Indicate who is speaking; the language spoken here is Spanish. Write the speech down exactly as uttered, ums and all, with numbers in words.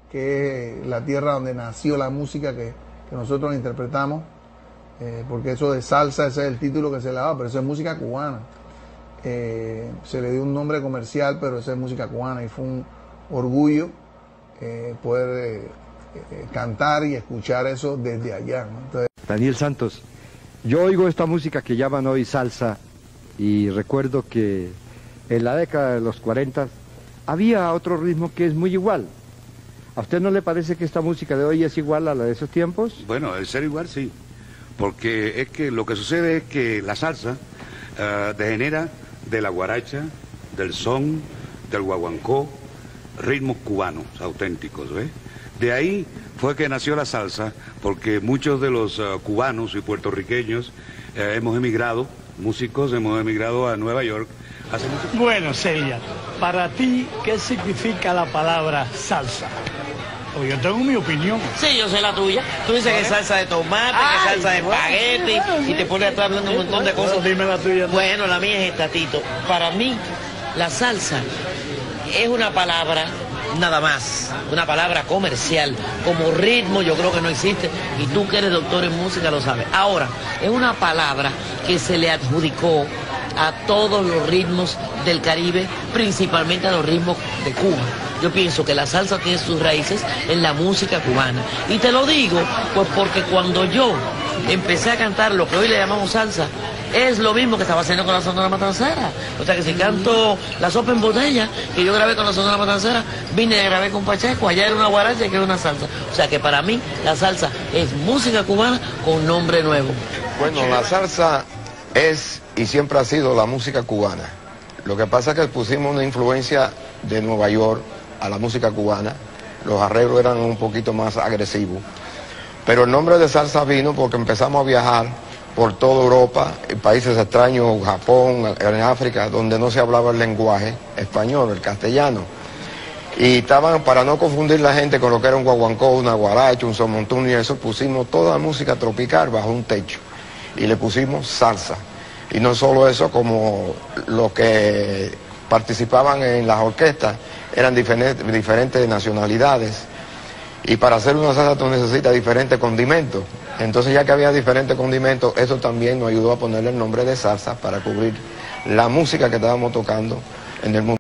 Speaker 1: que es la tierra donde nació la música que, que nosotros interpretamos, eh, porque eso de salsa, ese es el título que se le daba, pero eso es música cubana. Eh, se le dio un nombre comercial, pero esa es música cubana y fue un orgullo eh, poder eh, eh, cantar y escuchar eso desde allá, ¿no? Entonces,
Speaker 2: Daniel Santos, yo oigo esta música que llaman hoy salsa y recuerdo que en la década de los cuarenta había otro ritmo que es muy igual. ¿A usted no le parece que esta música de hoy es igual a la de esos tiempos?
Speaker 3: Bueno, el ser igual sí, porque es que lo que sucede es que la salsa uh, degenera de la guaracha, del son, del guaguancó, ritmos cubanos auténticos, ¿ves? De ahí fue que nació la salsa, porque muchos de los uh, cubanos y puertorriqueños uh, hemos emigrado, músicos hemos emigrado a Nueva York hace mucho tiempo.
Speaker 4: Bueno, Celia, para ti, ¿qué significa la palabra salsa? Pues yo tengo mi opinión.
Speaker 5: Sí, yo sé la tuya. Tú dices que es salsa de tomate,
Speaker 4: Ay,
Speaker 5: que es salsa de
Speaker 4: bueno,
Speaker 5: espagueti,
Speaker 4: sí, bueno,
Speaker 5: y te
Speaker 4: sí.
Speaker 5: pones a estar hablando un montón de cosas.
Speaker 4: Bueno, dime la tuya.
Speaker 5: Bueno, la mía es esta, Tito. Para mí, la salsa es una palabra nada más, una palabra comercial. Como ritmo yo creo que no existe, y tú que eres doctor en música lo sabes. Ahora, es una palabra que se le adjudicó a todos los ritmos del Caribe, principalmente a los ritmos de Cuba. Yo pienso que la salsa tiene sus raíces en la música cubana. Y te lo digo, pues porque cuando yo empecé a cantar lo que hoy le llamamos salsa, es lo mismo que estaba haciendo con la Sonora Matancera. O sea que si canto La Sopa en Botella, que yo grabé con la Sonora Matancera, vine a grabar con Pacheco, allá era una guaracha y que era una salsa. O sea que para mí la salsa es música cubana con nombre nuevo.
Speaker 6: Bueno, la salsa es y siempre ha sido la música cubana. Lo que pasa es que pusimos una influencia de Nueva York a la música cubana. Los arreglos eran un poquito más agresivos. Pero el nombre de salsa vino porque empezamos a viajar por toda Europa, en países extraños, Japón, en África, donde no se hablaba el lenguaje español, el castellano. Y estaban, para no confundir la gente con lo que era un guaguancó, una guaracha, un son montón y eso, pusimos toda la música tropical bajo un techo. Y le pusimos salsa. Y no solo eso, como los que participaban en las orquestas eran diferentes, diferentes nacionalidades. Y para hacer una salsa tú necesitas diferentes condimentos. Entonces ya que había diferentes condimentos, eso también nos ayudó a ponerle el nombre de salsa para cubrir la música que estábamos tocando en el mundo.